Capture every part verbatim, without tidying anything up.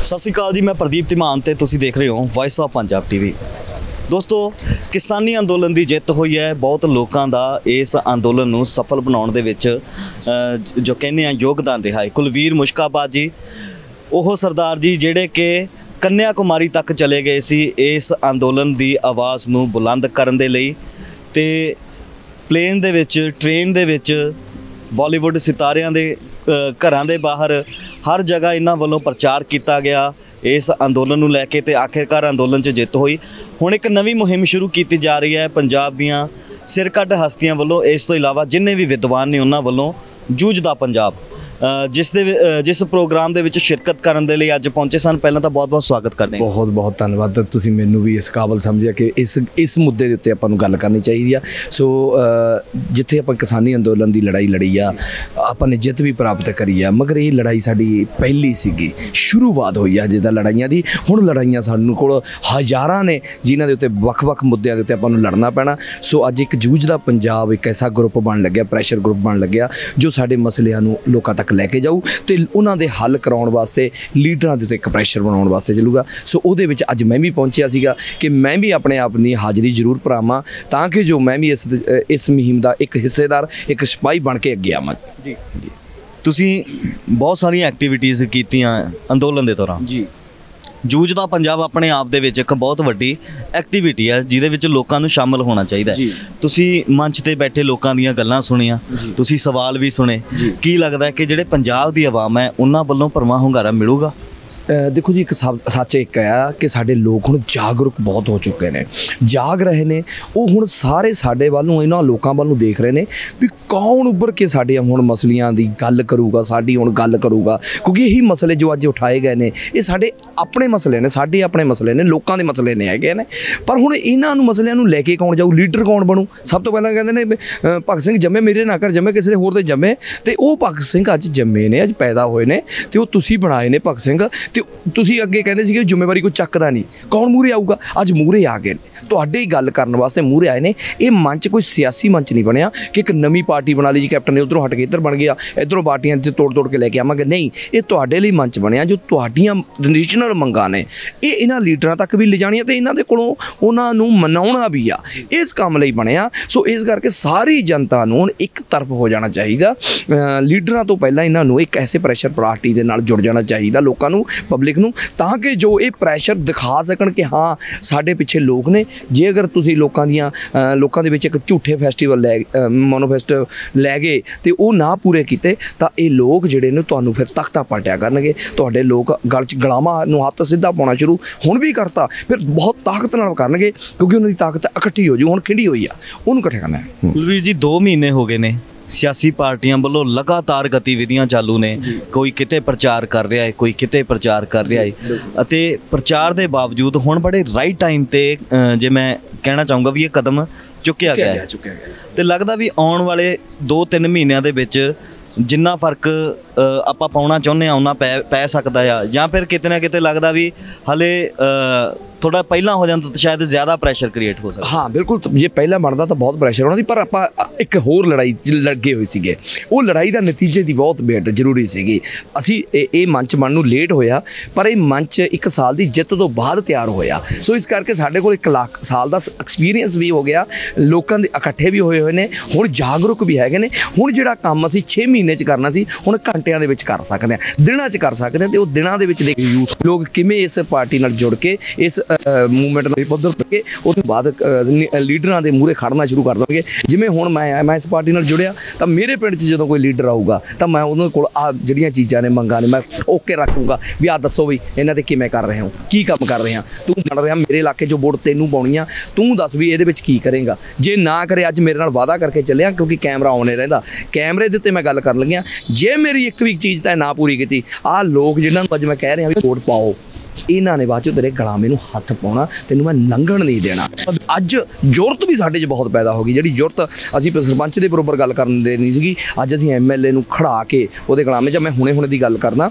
सत श्री अकाल जी, मैं प्रदीप ਧੀਮਾਨ ਤੇ ਤੁਸੀਂ देख रहे हो वॉइस ऑफ पंजाब टीवी। ਦੋਸਤੋ, किसानी अंदोलन की जित हुई है। बहुत लोगों का इस अंदोलन को सफल बनाने दे विच जो कहने हैं योगदान रहा है। कुलवीर मुश्काबाद जी वो सरदार जी जिहड़े कि कन्याकुमारी तक चले गए सी इस अंदोलन की आवाज़ नूं बुलंद करन दे लई, ते प्लेन दे विच ट्रेन दे विच बॉलीवुड सितारिਆਂ ਦੇ घरां दे बाहर हर जगह इन्हां वल्लों प्रचार किया गया इस अंदोलन नूं लैके, ते आखिरकार अंदोलन च जित हुई। हुण एक नवीं मुहिम शुरू की जा रही है पंजाब दीआं सिरकट हस्तियां वल्लों। इस तो इलावा जिन्ने भी विद्वान ने उन्हां वल्लों जूझदा पंजाब जिस दे जिस प्रोग्राम दे विच शिरकत करन दे लई अज पहुंचे सन। पहलां तां बहुत बहुत स्वागत करदे हां। बहुत बहुत धन्नवाद। तुसीं मैनूं भी इस काबल समझिया कि इस इस मुद्दे दे उत्ते आपां नूं गल करनी चाहिदी आ। सो जिथे आपां किसानी अंदोलन की लड़ाई लड़ी आ, आपां ने जित भी प्राप्त करी आ, मगर ये लड़ाई साडी पहली सीगी, शुरुआत होई आ जिद्दां लड़ाइयां दी। हुण लड़ाइयां सानूं कोल हज़ारां ने जिन्हां दे उत्ते वख-वख मुद्दिआं दे उत्ते आपां नूं लड़ना पैना। सो अज एक जूझदा पंजाब एक ऐसा ग्रुप बन लग्या, प्रैशर ग्रुप बन लग्या जो साडे मसलिआं नूं लोकां तक लैके जाऊ ते उन्हां दे हल कराउण वास्ते लीडरां दे उत्ते एक प्रैशर बनाउण वास्ते चलूगा। सो उहदे विच अज मैं भी पहुंचिया सीगा कि मैं भी अपने आप दी हाज़री जरूर भरावां तां कि जो मैं भी इस इस मुहिम दा एक हिस्सेदार एक सिपाही बन के अगे आवां। जी जी तुसीं बहुत सारियां एक्टिविटीज़ कीतियां अंदोलन दे दौरान जी। जूझदा पंजाब अपने आप दे विच एक बहुत वड्डी एक्टिविटी है जिहदे विच लोकां नूं शामिल होना चाहिए। तुसीं मंच ते बैठे लोकां दीयां गल्लां सुणियां, तुसीं सवाल भी सुने। की लगदा है कि जिहड़े पंजाब दी आवाम है उन्हां वल्लों भरवां हुंगारा मिलूगा? देखो जी, एक सच एक है कि साडे लोग हुण जागरूक बहुत हो चुके हैं, जाग रहे हैं। वो हुण सारे साडे वल नूं इन्हां लोकां वल नूं देख रहे हैं भी कौन उभर के साडे हुण मसलियां दी गल करूगा, साडी हुण गल करूगा। क्योंकि यही मसले जो अज उठाए गए हैं ये साडे अपने मसले ने, साडे अपने मसले ने, लोकां दे मसले ने हैगे ने। पर हुण इन्हां नूं मसलियां नूं लैके कौन जाऊ, लीडर कौन बनू? सब तो पहलां कहंदे ने भगत सिंह जम्मे मेरे ना कर जम्मे किसी होर दे जम्मे, ते वो भगत सिंह अज जम्मे ने, अज पैदा होए ने, ते वो तुसीं बनाए ने भगत सिंह। ते तुसीं अगे कहंदे सी कि जिम्मेवारी कोई चकदा नहीं, कौन मूहरे आऊगा? अज मूहरे आ गए, तुहाडे ही गल करन वास्ते मूहरे आए ने। ये मंच कोई सियासी मंच नहीं बनया कि एक नवीं पार्टी बना ली जी, कैप्टन ने उधरों हट के इधर बन गया, इधरों पार्टियां तोड़ तोड़ के लैके आवांगे। नहीं, ये तुहाडे लई मंच बनया जो तुहाडीआं रीजनल मंगां ने ये इन्हां लीडरां तक भी ले जाणीआं ते इन्हां दे कोलों उन्हां नूं मनाउणा भी आ। इस काम लई बनया। सो इस करके सारी जनता नूं एक तरफ हो जाना चाहिदा। लीडरां तो पहलां इन्हां नूं एक ऐसे प्रैशर पार्टी दे नाल जुड़ जाना चाहिदा, लोकां नूं, पब्लिक नूं, तां कि जो ये प्रैशर दिखा सकन कि हाँ साडे पिछे लोग ने। जे अगर तुसीं लोकां दियां लोकां दे विच एक झूठे फैसटीवल लै मोनोफेस्ट लै गए ते वो ना पूरे कीते तां ये लोग जिहड़े ने तुहानूं फिर तख्ता पलटिया करनगे। तुहाडे लोग गल च गलामा नूं हत्थ सीधा पाउणा शुरू हुण भी करता, फिर बहुत ताकत नाल करनगे क्योंकि उन्हां दी ताकत इकट्ठी हो जू। हुण किहड़ी होई आ उहनूं इकट्ठे करना है। कुलवीर जी, दो महीने हो गए ने सियासी पार्टियां वालों लगातार गतिविधियां चालू ने, कोई किते प्रचार कर रहा है, कोई किते प्रचार कर रहा है, अते प्रचार के बावजूद हुण बड़े राइट टाइम ते जे मैं कहना चाहूँगा भी ये कदम चुक्या गया है। तो लगता भी आने वाले दो तीन महीनों के विच जिन्ना फर्क आपां पाउणा चाहुंदे हां उन्ना पै पै सकदा आ, जां फिर किते ना किते लगदा भी हले थोड़ा पहला हो जाता तो शायद ज़्यादा प्रैशर क्रिएट हो सकता। हाँ बिल्कुल, जे पहला बनता तो बहुत प्रैशर होना सी, पर आपां एक होर लड़ाई लगे हुए सीगे। वो लड़ाई का नतीजे की बहुत वेट जरूरी सीगी। असी ये मंच बनन नूं लेट होया, पर यह मंच एक साल की जित तो बाद तैयार होया। सो इस करके साडे कोल एक लाख साल का एक्सपीरियंस भी हो गया, लोगों के इकट्ठे भी होए हुए ने, हुण जागरूक भी हैगे ने। हुण जिहड़ा काम असी छे महीने च करना सी हुण घंटिਆਂ ਦੇ ਵਿੱਚ कर सकते हैं, दिनां च कर सकते हैं। तो वो दिनां ਦੇ ਵਿੱਚ देख यूथ लोग किवें इस पार्टी नाल जुड़ के इस मूवमेंट ਨੂੰ ਪੱਧਰ ਕਰਕੇ ਉਹਦੇ ਬਾਅਦ ਲੀਡਰਾਂ ਦੇ ਮੂਹਰੇ ਖੜਨਾ ਸ਼ੁਰੂ ਕਰ ਦੇਣਗੇ। ਜਿਵੇਂ ਹੁਣ ਮੈਂ ਮੈਂ ਇਸ ਪਾਰਟੀ ਨਾਲ ਜੁੜਿਆ ਤਾਂ ਮੇਰੇ ਪਿੰਡ 'ਚ ਜਦੋਂ ਕੋਈ ਲੀਡਰ ਆਊਗਾ ਤਾਂ ਮੈਂ ਉਹਨਾਂ ਕੋਲ ਆ ਜਿਹੜੀਆਂ ਚੀਜ਼ਾਂ ਨੇ ਮੰਗਾਂ ਨੇ ਮੈਂ ਓਕੇ ਰੱਖੂੰਗਾ ਵੀ ਆ ਦੱਸੋ ਵੀ ਇਹਨਾਂ ਦੇ ਕਿਵੇਂ ਕਰ ਰਹੇ ਹੋ, ਕੀ ਕੰਮ ਕਰ ਰਹੇ ਆ, ਤੂੰ ਬਣ ਰਿਹਾ ਮੇਰੇ ਇਲਾਕੇ 'ਚ ਵੋਟ ਤੈਨੂੰ ਪਾਉਣੀ ਆ, ਤੂੰ ਦੱਸ ਵੀ ਇਹਦੇ ਵਿੱਚ ਕੀ ਕਰੇਗਾ। ਜੇ ਨਾ ਕਰੇ ਅੱਜ ਮੇਰੇ ਨਾਲ ਵਾਅਦਾ ਕਰਕੇ ਚੱਲਿਆ ਕਿਉਂਕਿ ਕੈਮਰਾ ਆਉਣੇ ਰਹਿੰਦਾ, ਕੈਮਰੇ ਦੇ ਉੱਤੇ ਮੈਂ ਗੱਲ ਕਰਨ ਲੱਗਿਆ। ਜੇ ਮੇਰੀ ਇੱਕ ਵੀ ਚੀਜ਼ ਤਾਂ ਨਾ ਪੂਰੀ ਕੀਤੀ, ਆਹ ਲੋਕ ਜਿਨ੍ਹਾਂ ਨੂੰ ਅੱਜ ਮੈਂ ਕਹਿ ਰਿਹਾ ਵੀ ਵੋਟ ਪਾਓ, ਇਹਨਾਂ ਨੇ ਬਾਅਦ 'ਚੋਂ ਤੇਰੇ ਗੁਲਾਮੇ ਨੂੰ ਹੱਥ ਪਾਉਣਾ, ਤੈਨੂੰ ਮੈਂ ਲੰਘਣ ਨਹੀਂ ਦੇਣਾ। ਅੱਜ ਜ਼ਰੂਰਤ ਵੀ ਸਾਡੇ 'ਚ ਬਹੁਤ ਪੈਦਾ ਹੋ ਗਈ, ਜਿਹੜੀ ਜ਼ਰੂਰਤ ਅਸੀਂ ਸਰਪੰਚ ਦੇ ਬਰੋਬਰ ਗੱਲ ਕਰਨ ਦੇ ਨਹੀਂ ਸੀਗੀ, ਅੱਜ ਅਸੀਂ ਐਮ ਐਲ ਏ ਨੂੰ ਖੜਾ ਕੇ ਉਹਦੇ ਗੁਲਾਮੇ 'ਚ। ਮੈਂ ਹੁਣੇ ਹੁਣੇ ਦੀ ਗੱਲ ਕਰਨਾ,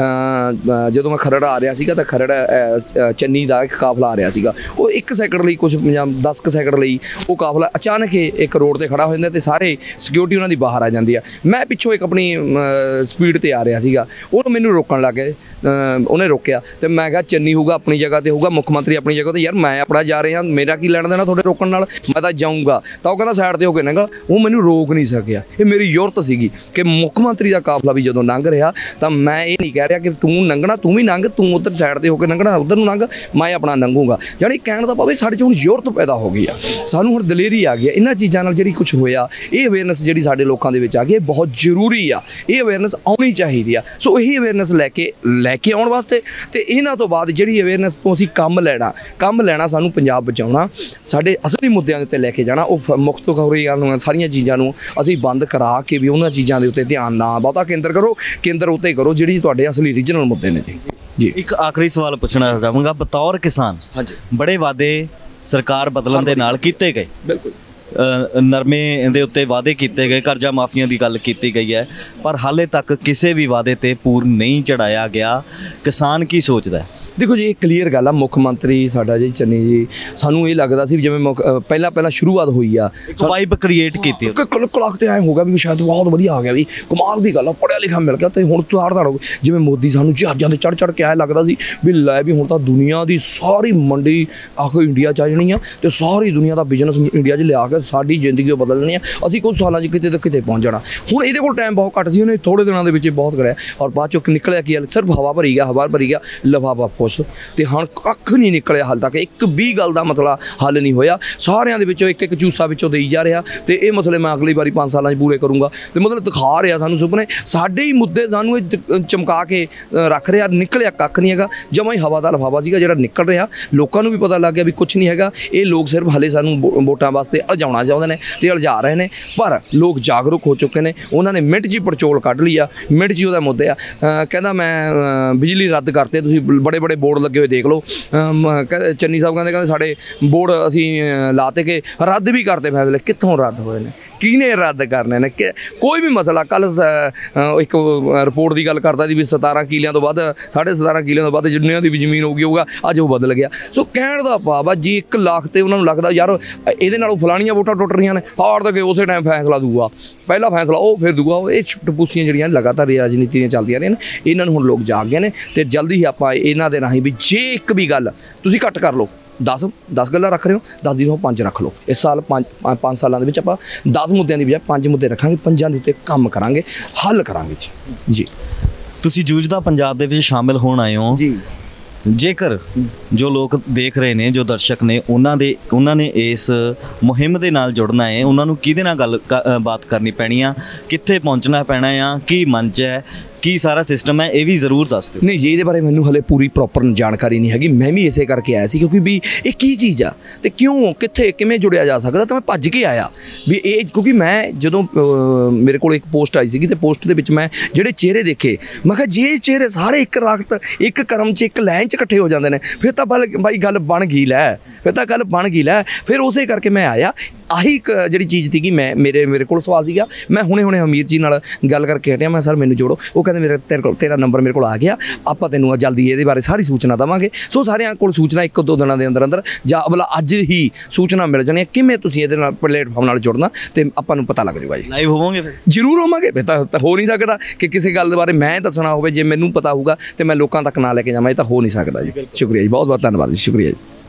ਜਦੋਂ ਮੈਂ ਖਰੜ ਆ ਰਿਹਾ ਸੀਗਾ ਤਾਂ ਖਰੜ ਚੰਨੀ ਦਾ ਇੱਕ ਕਾਫਲਾ ਆ ਰਿਹਾ ਸੀਗਾ, ਉਹ ਇੱਕ ਸੈਕਿੰਡ ਲਈ ਕੁਛ ਦਸ ਕੁ ਸੈਕਿੰਡ ਲਈ ਉਹ ਕਾਫਲਾ ਅਚਾਨਕ ਇੱਕ ਰੋਡ 'ਤੇ ਖੜਾ ਹੋ ਜਾਂਦਾ ਅਤੇ ਸਾਰੇ ਸਿਕਿਉਰਿਟੀ ਉਹਨਾਂ ਦੀ ਬਾਹਰ ਆ ਜਾਂਦੀ ਆ। ਮੈਂ ਪਿੱਛੋਂ ਇੱਕ ਆਪਣੀ ਸਪੀਡ 'ਤੇ ਆ ਰਿਹਾ ਸੀਗਾ, ਉਹਨੂੰ ਮੈਨੂੰ ਰੋਕਣ ਲੱਗ ਗਏ, ਉਹਨੇ ਰੋਕਿਆ ਅਤੇ ਮੈਂ ਕਿਹਾ ਚੰਨੀ ਹੋਊਗਾ ਆਪਣੀ ਜਗ੍ਹਾ 'ਤੇ ਹੋਊਗਾ, ਮੁੱਖ ਮੰਤਰੀ ਆਪਣੀ ਜਗ੍ਹਾ 'ਤੇ, ਯਾਰ ਮੈਂ ਆਪਣਾ ਜਾ ਰਿਹਾ, ਮੇਰਾ ਕੀ ਲੈਣਾ ਦੇਣਾ ਤੁਹਾਡੇ ਰੋਕਣ ਨਾਲ, ਮੈਂ ਤਾਂ ਜਾਊਂਗਾ। ਤਾਂ ਉਹ ਕਹਿੰਦਾ ਸਾਈਡ 'ਤੇ ਹੋ ਕੇ ਲੰਘ, ਉਹ ਮੈਨੂੰ ਰੋਕ ਨਹੀਂ ਸਕਿਆ। ਇਹ ਮੇਰੀ ਜ਼ਰੂਰਤ ਸੀਗੀ ਕਿ ਮੁੱਖ ਮੰਤਰੀ ਦਾ ਕਾਫਲਾ ਵੀ ਜਦੋਂ ਲੰਘ ਰਿਹਾ ਤਾਂ ਮੈਂ ਇਹ ਨਹੀਂ ਕਹਿ ਰਿਹਾ ਕਿ ਤੂੰ ਲੰਘਣਾ ਤੂੰ ਵੀ ਲੰਘ, ਤੂੰ ਉੱਧਰ ਸਾਈਡ 'ਤੇ ਹੋ ਕੇ ਲੰਘਣਾ ਉੱਧਰ ਨੂੰ ਲੰਘ, ਮੈਂ ਆਪਣਾ ਲੰਘੂਗਾ। ਯਾਨੀ ਕਹਿਣ ਦਾ ਭਾਵੇਂ ਸਾਡੇ 'ਚ ਹੁਣ ਜ਼ਰੂਰਤ ਪੈਦਾ ਹੋ ਗਈ ਆ, ਸਾਨੂੰ ਹੁਣ ਦਲੇਰੀ ਆ ਗਈ ਆ। ਇਹਨਾਂ ਚੀਜ਼ਾਂ ਨਾਲ ਜਿਹੜੀ ਕੁਛ ਹੋਇਆ, ਇਹ ਅਵੇਅਰਨੈਸ ਜਿਹੜੀ ਸਾਡੇ ਲੋਕਾਂ ਦੇ ਵਿੱਚ ਆ ਗਈ, ਇਹ ਬਹੁਤ ਜ਼ਰੂਰੀ ਆ, ਇਹ ਅਵੇਅਰਨੈਸ ਆਉਣੀ ਚਾਹੀਦੀ ਆ। ਸੋ ਇਹੀ ਅਵੇਅਰਨੈਸ ਲੈ ਕੇ ਲੈ ਕੇ ਆਉਣ ਵਾਸਤੇ ਅਤੇ ਇਹਨਾਂ ਤੋਂ ਬਾਅਦ ਜਿਹੜੀ ਅਵੇਅਰਨੈਸ ਤੋਂ ਅਸੀਂ ਕੰਮ ਲੈਣਾ ਕੰਮ ਲੈਣਾ ਸਾਨੂੰ ਪੰਜਾਬ ਬਚਾਉਣਾ, ਸਾਡੇ ਅਸਲੀ ਮੁੱਦਿਆਂ ਦੇ ਉੱਤੇ ਲੈ ਕੇ ਜਾਣਾ, ਉਹ ਮੁਕਤ ਖਬਰੀਆਂ ਨੂੰ ਸਾਰੀਆਂ ਚੀਜ਼ਾਂ ਨੂੰ ਅਸੀਂ ਬੰਦ ਕਰਾ ਕੇ ਵੀ ਉਹਨਾਂ ਚੀਜ਼ਾਂ ਦੇ ਉੱਤੇ ਧਿਆਨ ਨਾ ਬਹੁਤਾ ਕੇਂਦਰ ਕਰੋ, ਕੇਂਦਰ ਉੱਤੇ ਕਰੋ ਜਿਹੜੀ ਤੁਹਾਡੇ ਅਸਲੀ ਰੀਜਨਲ ਮੁੱਦੇ ਨੇ ਜੀ। ਜੀ ਇੱਕ ਆਖਰੀ ਸਵਾਲ ਪੁੱਛਣਾ ਚਾਹਾਂਗਾ, ਬਤੌਰ ਕਿਸਾਨ ਹਾਂਜੀ ਬੜੇ ਵਾਅਦੇ ਸਰਕਾਰ ਬਦਲਣ ਦੇ ਨਾਲ ਕੀਤੇ ਗਏ, ਬਿਲਕੁਲ ਨਰਮੇ ਦੇ ਉੱਤੇ ਵਾਅਦੇ ਕੀਤੇ ਗਏ, ਕਰਜ਼ਾ ਮਾਫੀਆਂ ਦੀ ਗੱਲ ਕੀਤੀ ਗਈ ਹੈ, ਪਰ ਹਾਲੇ ਤੱਕ ਕਿਸੇ ਵੀ ਵਾਅਦੇ ਤੇ ਪੂਰ ਨਹੀਂ ਚੜਾਇਆ ਗਿਆ। ਕਿਸਾਨ ਕੀ ਸੋਚਦਾ ਹੈ? ਦੇਖੋ ਜੀ, ਇਹ ਕਲੀਅਰ ਗੱਲ ਆ, ਮੁੱਖ ਮੰਤਰੀ ਸਾਡਾ ਜੀ ਚੰਨੀ ਜੀ, ਸਾਨੂੰ ਇਹ ਲੱਗਦਾ ਸੀ ਜਿਵੇਂ ਮੁੱਖ ਪਹਿਲਾਂ ਪਹਿਲਾਂ ਸ਼ੁਰੂਆਤ ਹੋਈ ਆ, ਵਾਈਬ ਕ੍ਰੀਏਟ ਕੀਤੀ, ਕਲਾਕ ਤੇ ਐਂ ਹੋ ਗਿਆ ਵੀ ਸ਼ਾਇਦ ਬਹੁਤ ਵਧੀਆ ਆ ਗਿਆ, ਵੀ ਕਮਾਲ ਦੀ ਗੱਲ ਆ, ਪੜ੍ਹਿਆ ਲਿਖਿਆ ਮਿਲ ਗਿਆ। ਤੇ ਹੁਣ ਤਾੜ ਤਾੜ ਹੋ ਗਈ, ਜਿਵੇਂ ਮੋਦੀ ਸਾਨੂੰ ਜਹਾਜ਼ਾਂ ਤੇ ਚੜ੍ਹ ਚੜ੍ਹ ਕੇ ਐਂ ਲੱਗਦਾ ਸੀ ਵੀ ਲੈ ਵੀ ਹੁਣ ਤਾਂ ਦੁਨੀਆ ਦੀ ਸਾਰੀ ਮੰਡੀ ਆਖੋ ਇੰਡੀਆ 'ਚ ਆ ਜਾਣੀ ਆ, ਅਤੇ ਸਾਰੀ ਦੁਨੀਆ ਦਾ ਬਿਜ਼ਨਸ ਇੰਡੀਆ 'ਚ ਲਿਆ ਕੇ ਸਾਡੀ ਜ਼ਿੰਦਗੀ ਉਹ ਬਦਲ ਦੇਣੀ ਆ, ਅਸੀਂ ਕੁਝ ਸਾਲਾਂ 'ਚ ਕਿਤੇ ਤੋਂ ਕਿਤੇ ਪਹੁੰਚ ਜਾਣਾ। ਹੁਣ ਇਹਦੇ ਕੋਲ ਟਾਈਮ ਬਹੁਤ ਘੱਟ ਸੀ, ਉਹਨੇ ਥੋੜ੍ਹੇ ਦਿਨਾਂ ਦੇ ਵਿੱਚ ਬਹੁਤ ਕਰਿਆ, ਔਰ ਬਾਅਦ 'ਚੋਂ ਨਿਕਲਿਆ ਕੀ ਸਿਰਫ ਹਵਾ ਭਰੀ ਗਿਆ, ਹਵਾ ਭਰੀ ਗਿਆ, ਲਿਫਾਫਾ ਖੁਸ਼, ਅਤੇ ਹੁਣ ਕੱਖ ਨਹੀਂ ਨਿਕਲਿਆ ਹਾਲ ਤੱਕ, ਇੱਕ ਵੀ ਗੱਲ ਦਾ ਮਸਲਾ ਹੱਲ ਨਹੀਂ ਹੋਇਆ। ਸਾਰਿਆਂ ਦੇ ਵਿੱਚੋਂ ਇੱਕ ਇੱਕ ਚੂਸਾ ਵਿੱਚੋਂ ਦੇਈ ਜਾ ਰਿਹਾ, ਅਤੇ ਇਹ ਮਸਲੇ ਮੈਂ ਅਗਲੀ ਵਾਰੀ ਪੰਜ ਸਾਲਾਂ 'ਚ ਪੂਰੇ ਕਰੂੰਗਾ। ਅਤੇ ਮਤਲਬ ਦਿਖਾ ਰਿਹਾ ਸਾਨੂੰ ਸੁਪਨੇ, ਸਾਡੇ ਹੀ ਮੁੱਦੇ ਸਾਨੂੰ ਇਹ ਚਮਕਾ ਕੇ ਰੱਖ ਰਿਹਾ, ਨਿਕਲਿਆ ਕੱਖ ਨਹੀਂ ਹੈਗਾ, ਜਮਾਂ ਹੀ ਹਵਾ ਦਾ ਲਿਫਾਫਾ ਸੀਗਾ ਜਿਹੜਾ ਨਿਕਲ ਰਿਹਾ। ਲੋਕਾਂ ਨੂੰ ਵੀ ਪਤਾ ਲੱਗ ਗਿਆ ਵੀ ਕੁਛ ਨਹੀਂ ਹੈਗਾ, ਇਹ ਲੋਕ ਸਿਰਫ ਹਲੇ ਸਾਨੂੰ ਵੋਟਾਂ ਵਾਸਤੇ ਅਲਝਾਉਣਾ ਚਾਹੁੰਦੇ ਨੇ ਅਤੇ ਅਲਝਾ ਰਹੇ ਨੇ, ਪਰ ਲੋਕ ਜਾਗਰੂਕ ਹੋ ਚੁੱਕੇ ਨੇ, ਉਹਨਾਂ ਨੇ ਮਿੰਟ 'ਚ ਹੀ ਪੜਚੋਲ ਕੱਢ ਲਈ ਆ, ਮਿੰਟ 'ਚ ਹੀ ਉਹਦਾ ਮੁੱਦੇ ਆ। ਕਹਿੰਦਾ ਮੈਂ ਬਿਜਲੀ ਰੱਦ ਕਰਤੇ, ਤੁਸੀਂ ਬੜੇ ਬੜੇ ਬੋਰਡ ਲੱਗੇ ਹੋਏ ਦੇਖ ਲਓ, ਚੰਨੀ ਸਾਹਿਬ ਕਹਿੰਦੇ ਕਹਿੰਦੇ ਸਾਡੇ ਬੋਰਡ ਅਸੀਂ ਲਾਤੇ ਕਿ ਰੱਦ ਵੀ ਕਰਤੇ ਫੈਸਲੇ, ਕਿੱਥੋਂ ਰੱਦ ਹੋਏ ਨੇ, ਕਿਹਨੇ ਰੱਦ ਕਰਨੇ ਨੇ? ਕਿ ਕੋਈ ਵੀ ਮਸਲਾ, ਕੱਲ੍ਹ ਇੱਕ ਰਿਪੋਰਟ ਦੀ ਗੱਲ ਕਰਦਾ ਸੀ ਵੀ ਸਤਾਰਾਂ ਕਿੱਲਿਆਂ ਤੋਂ ਵੱਧ ਸਾਢੇ ਸਤਾਰਾਂ ਕਿੱਲਿਆਂ ਤੋਂ ਵੱਧ ਜਿੰਨਿਆਂ ਦੀ ਵੀ ਜ਼ਮੀਨ ਹੋ ਗਈ ਹੋਊਗਾ, ਅੱਜ ਉਹ ਬਦਲ ਗਿਆ। ਸੋ ਕਹਿਣ ਦਾ ਭਾਵ ਆ ਜੀ, ਇੱਕ ਲੱਖ ਤੇ ਉਹਨਾਂ ਨੂੰ ਲੱਗਦਾ ਯਾਰ ਇਹਦੇ ਨਾਲੋਂ ਫਲਾਣੀਆਂ ਵੋਟਾਂ ਟੁੱਟ ਰਹੀਆਂ ਨੇ, ਹਾਰ ਤਾਂ ਕੇ ਉਸੇ ਟਾਈਮ ਫੈਸਲਾ ਦੂਗਾ, ਪਹਿਲਾ ਫੈਸਲਾ ਉਹ ਫਿਰ ਦੂਗਾ। ਇਹ ਛੁੱਟਪੂਸੀਆਂ ਜਿਹੜੀਆਂ ਲਗਾਤਾਰ ਰਾਜਨੀਤੀ ਦੀਆਂ ਚੱਲਦੀਆਂ ਰਹੀਆਂ ਨੇ, ਇਹਨਾਂ ਨੂੰ ਹੁਣ ਲੋਕ ਜਾਗ ਗਏ ਨੇ, ਅਤੇ ਜਲਦੀ ਹੀ ਆਪਾਂ ਇਹਨਾਂ ਦੇ ਰਾਹੀਂ ਵੀ ਜੇ ਇੱਕ ਵੀ ਗੱਲ ਤੁਸੀਂ ਘੱਟ ਕਰ ਲਓ, ਦਸ ਦਸ ਗੱਲਾਂ ਰੱਖ ਰਹੇ ਹੋ, ਦਸ ਦੀ ਥਾਂ ਪੰਜ ਰੱਖ ਲਓ। ਇਸ ਸਾਲ ਪੰਜ ਪੰਜ ਸਾਲਾਂ ਦੇ ਵਿੱਚ ਆਪਾਂ ਦਸ ਮੁੱਦਿਆਂ ਦੀ ਬਜਾਏ ਪੰਜ ਮੁੱਦੇ ਰੱਖਾਂਗੇ, ਪੰਜਾਂ ਦੇ ਉੱਤੇ ਕੰਮ ਕਰਾਂਗੇ, ਹੱਲ ਕਰਾਂਗੇ ਜੀ। ਜੀ ਤੁਸੀਂ ਜੂਝਦਾ ਪੰਜਾਬ ਦੇ ਵਿੱਚ ਸ਼ਾਮਿਲ ਹੋਣ ਆਏ ਹੋ ਜੀ। ਜੇਕਰ ਜੋ ਲੋਕ ਦੇਖ ਰਹੇ ਨੇ, ਜੋ ਦਰਸ਼ਕ ਨੇ, ਉਹਨਾਂ ਦੇ ਉਹਨਾਂ ਨੇ ਇਸ ਮੁਹਿੰਮ ਦੇ ਨਾਲ ਜੁੜਨਾ ਹੈ, ਉਹਨਾਂ ਨੂੰ ਕਿਹਦੇ ਨਾਲ ਗੱਲ ਬਾਤ ਕਰਨੀ ਪੈਣੀ ਆ, ਕਿੱਥੇ ਪਹੁੰਚਣਾ ਪੈਣਾ ਆ, ਕੀ ਮੰਚ ਹੈ, ਕੀ ਸਾਰਾ ਸਿਸਟਮ ਹੈ, ਇਹ ਵੀ ਜ਼ਰੂਰ ਦੱਸ ਦਿਓ। ਨਹੀਂ ਜੀ, ਇਹਦੇ ਬਾਰੇ ਮੈਨੂੰ ਹਲੇ ਪੂਰੀ ਪ੍ਰੋਪਰ ਜਾਣਕਾਰੀ ਨਹੀਂ ਹੈਗੀ, ਮੈਂ ਵੀ ਇਸੇ ਕਰਕੇ ਆਇਆ ਸੀ ਕਿਉਂਕਿ ਵੀ ਇਹ ਕੀ ਚੀਜ਼ ਆ ਅਤੇ ਕਿਉਂ ਕਿੱਥੇ ਕਿਵੇਂ ਜੁੜਿਆ ਜਾ ਸਕਦਾ, ਤਾਂ ਮੈਂ ਭੱਜ ਕੇ ਆਇਆ ਵੀ ਇਹ, ਕਿਉਂਕਿ ਮੈਂ ਜਦੋਂ ਮੇਰੇ ਕੋਲ ਇੱਕ ਪੋਸਟ ਆਈ ਸੀਗੀ ਅਤੇ ਪੋਸਟ ਦੇ ਵਿੱਚ ਮੈਂ ਜਿਹੜੇ ਚਿਹਰੇ ਦੇਖੇ, ਮੈਂ ਕਿਹਾ ਜੇ ਚਿਹਰੇ ਸਾਰੇ ਇੱਕ ਰਖਤ ਇੱਕ ਕਰਮ 'ਚ ਇੱਕ ਲਾਈਨ 'ਚ ਇਕੱਠੇ ਹੋ ਜਾਂਦੇ ਨੇ, ਫਿਰ ਤਾਂ ਬਲ ਬਾਈ ਗੱਲ ਬਣ ਗਈ ਲੈ, ਫਿਰ ਤਾਂ ਗੱਲ ਬਣ ਗਈ ਲੈ। ਫਿਰ ਉਸੇ ਕਰਕੇ ਮੈਂ ਆਇਆ। ਆਹੀ ਇੱਕ ਜਿਹੜੀ ਚੀਜ਼ ਸੀਗੀ, ਮੈਂ ਮੇਰੇ ਮੇਰੇ ਕੋਲ ਸਵਾਲ ਸੀਗਾ, ਮੈਂ ਹੁਣੇ ਹੁਣੇ ਹਮੀਰ ਜੀ ਨਾਲ ਗੱਲ ਕਰਕੇ ਹਟਿਆ, ਮੈਂ ਸਰ ਮੈਨੂੰ ਜੋੜੋ, ਉਹ ਕਹਿੰਦੇ ਮੇਰੇ ਤੇਰੇ ਕੋਲ ਤੇਰਾ ਨੰਬਰ ਮੇਰੇ ਕੋਲ ਆ ਗਿਆ, ਆਪਾਂ ਤੈਨੂੰ ਜਲਦੀ ਇਹਦੇ ਬਾਰੇ ਸਾਰੀ ਸੂਚਨਾ ਦੇਵਾਂਗੇ। ਸੋ ਸਾਰਿਆਂ ਕੋਲ ਸੂਚਨਾ ਇੱਕ ਦੋ ਦਿਨਾਂ ਦੇ ਅੰਦਰ ਅੰਦਰ ਜਾਂ ਅਗਲਾ ਅੱਜ ਹੀ ਸੂਚਨਾ ਮਿਲ ਜਾਣੀ ਹੈ, ਕਿਵੇਂ ਤੁਸੀਂ ਇਹਦੇ ਨਾਲ ਪਲੇਟਫਾਰਮ ਨਾਲ ਜੁੜਨਾ, ਅਤੇ ਆਪਾਂ ਨੂੰ ਪਤਾ ਲੱਗ ਜਾਊਗਾ ਜੀ। ਲਾਈਵ ਹੋਵਾਂਗੇ ਫਿਰ? ਜ਼ਰੂਰ ਹੋਵਾਂਗੇ, ਫਿਰ ਤਾਂ ਹੋ ਨਹੀਂ ਸਕਦਾ ਕਿ ਕਿਸੇ ਗੱਲ ਦੇ ਬਾਰੇ ਮੈਂ ਦੱਸਣਾ ਹੋਵੇ, ਜੇ ਮੈਨੂੰ ਪਤਾ ਹੋਊਗਾ ਅਤੇ ਮੈਂ ਲੋਕਾਂ ਤੱਕ ਨਾ ਲੈ ਕੇ ਜਾਵਾਂ, ਇਹ ਤਾਂ ਹੋ ਨਹੀਂ ਸਕਦਾ ਜੀ। ਸ਼ੁਕਰੀਆ ਜੀ, ਬਹੁਤ ਬਹੁਤ ਧੰਨਵਾਦ ਜੀ, ਸ਼ੁਕਰੀਆ ਜੀ।